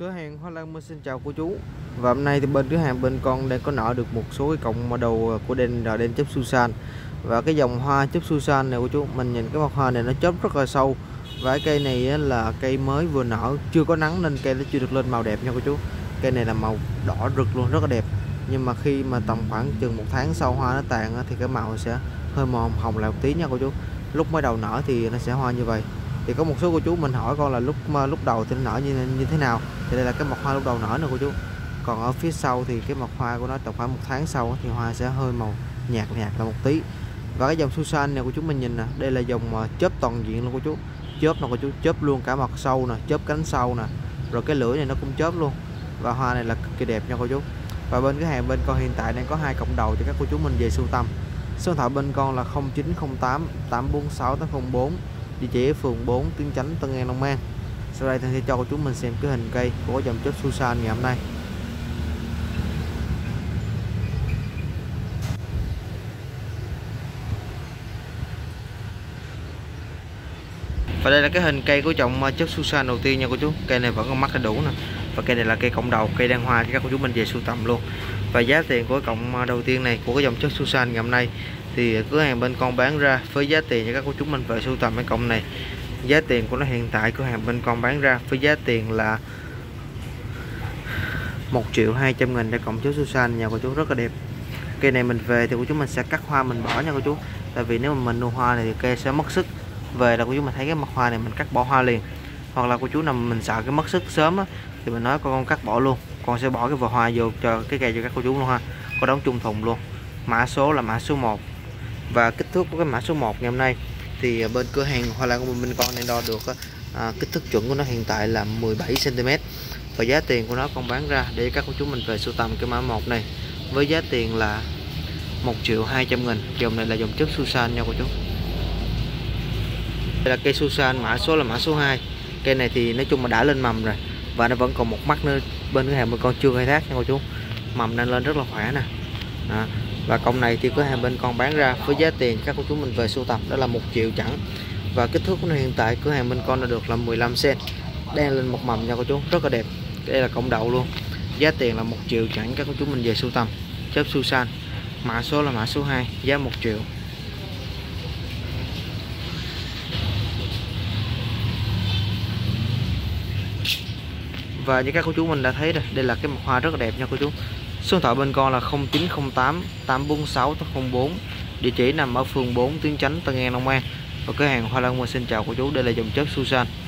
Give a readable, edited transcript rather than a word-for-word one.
Cửa hàng Hoa Lan Minh xin chào cô chú. Và hôm nay thì bên cửa hàng bên con đang có nở được một số cái cọng model của đen chớp Susan. Và cái dòng hoa chớp Susan này cô chú, mình nhìn cái mặt hoa này nó chớp rất là sâu. Và cái cây này là cây mới vừa nở, chưa có nắng nên cây nó chưa được lên màu đẹp nha cô chú. Cây này là màu đỏ rực luôn, rất là đẹp. Nhưng mà khi mà tầm khoảng chừng 1 tháng sau hoa nó tàn thì cái màu sẽ hơi màu hồng lại một tí nha cô chú. Lúc mới đầu nở thì nó sẽ hoa như vậy. Thì có một số cô chú mình hỏi con là lúc đầu thì nó nở như thế nào, thì đây là cái mặt hoa lúc đầu nở nè cô chú. Còn ở phía sau thì cái mặt hoa của nó tầm khoảng 1 tháng sau thì hoa sẽ hơi màu nhạt là một tí. Và cái dòng Susan này của chúng mình nhìn nè, đây là dòng chớp toàn diện luôn cô chú. Chớp nè cô chú, chớp luôn cả mặt sau nè, chớp cánh sau nè, rồi cái lưỡi này nó cũng chớp luôn. Và hoa này là cực kỳ đẹp nha cô chú. Và bên cái hàng bên con hiện tại đang có 2 cộng đầu cho các cô chú mình về sưu tầm. Số điện thoại bên con là 0908 846 804, địa chỉ phường 4 Tuyến Chánh, Tân An, Long An. Sau đây thì sẽ cho cô chú mình xem cái hình cây của dòng chớp Susan ngày hôm nay. Và đây là cái hình cây của dòng chớp Susan đầu tiên nha cô chú. Cây này vẫn còn mắt đầy đủ nè. Và cây này là cây cộng đầu, cây đang hoa cho các cô chú mình về sưu tầm luôn. Và giá tiền của cọng đầu tiên này của cái dòng chớp Susan ngày hôm nay thì cửa hàng bên con bán ra với giá tiền cho các cô chú mình về sưu tầm cái cọng này. Giá tiền của nó hiện tại cửa hàng bên con bán ra với giá tiền là 1.200.000 để cọng chớp Susan nha cô chú, rất là đẹp. Cây này mình về thì cô chú mình sẽ cắt hoa mình bỏ nha cô chú. Tại vì nếu mà mình nuôi hoa này thì cây sẽ mất sức. Về là cô chú mình thấy cái mặt hoa này mình cắt bỏ hoa liền. Hoặc là cô chú nào mình sợ cái mất sức sớm á, thì mình nói con cắt bỏ luôn, con sẽ bỏ cái vỏ hoa vô cho cái cây cho các cô chú luôn ha. Con đóng chung thùng luôn. Mã số là mã số 1. Và kích thước của cái mã số 1 ngày hôm nay thì bên cửa hàng Hoa Lan của mình con đang đo được kích thước chuẩn của nó hiện tại là 17 cm. Và giá tiền của nó con bán ra để các cô chú mình về sưu tầm cái mã 1 này với giá tiền là 1.200.000. Dòng này là dòng chớp Susan nha cô chú. Đây là cây Susan, mã số là mã số 2. Cây này thì nói chung là đã lên mầm rồi và nó vẫn còn một mắt nữa bên cửa hàng bên con chưa khai thác nha cô chú. Mầm đang lên rất là khỏe nè. Đó. Và cọng này thì cửa hàng bên con bán ra với giá tiền các cô chú mình về sưu tập đó là 1 triệu chẳng. Và kích thước của nó hiện tại cửa hàng bên con đã được là 15 cm, đang lên một mầm nha cô chú, rất là đẹp. Đây là cọng đậu luôn, giá tiền là 1 triệu chẳng các cô chú mình về sưu tầm chớp Susan, mã số là mã số 2, giá 1 triệu. Và như các cô chú mình đã thấy rồi, đây là cái mặt hoa rất là đẹp nha cô chú. Số điện thoại bên con là 0908 846 804, địa chỉ nằm ở phường 4 Tuyến Chánh, Tân An, Long An. Và cửa hàng Hoa Lan xin chào cô chú, đây là dòng chớp Susan.